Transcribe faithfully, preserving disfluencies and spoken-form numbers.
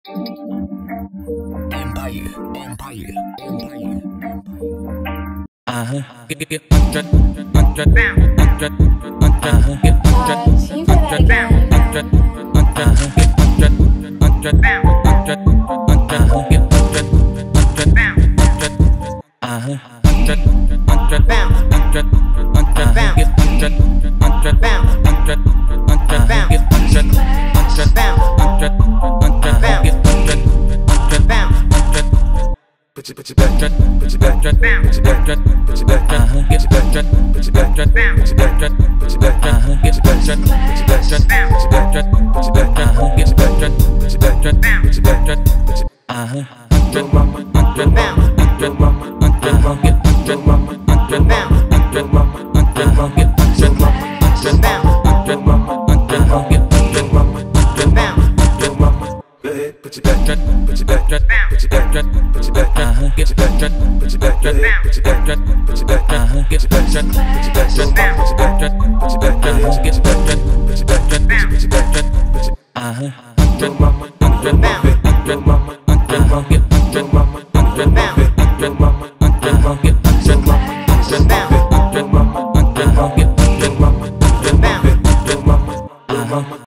Empire, Empire, Empire. Uh-huh. Get get get hundred, hundred, hundred, uh-huh. Get hundred, hundred, hundred, uh-huh. Get hundred, hundred, hundred, uh-huh. Get hundred, hundred, hundred, uh-huh. Hundred, hundred, hundred, uh-huh. Get hundred, hundred, hundred, hundred, uh-huh. Get hundred, hundred, hundred, uh-huh. Get hundred, hundred, hundred. Put your, put your back, put your back, put your back, put your back, put your back, put your back, put your back, put your back, put your back, put your back, put your back, put your back, put your back, put your back, put your back, put your uh-huh. Hundred mama, hundred mama, hundred mama, hundred mama, get hundred mama, hundred mama, hundred mama, hundred mama, get hundred mama, hundred mama, hundred mama, hundred mama, get hundred mama, hundred mama, hundred mama. Go ahead, put your back, put your back, put your back, put your back, uh-huh. Get your back, put your back, put your back, put your back, put your back, uh-huh. Get your back, put your back, put your back, put your back, put your back, uh-huh. Get your back.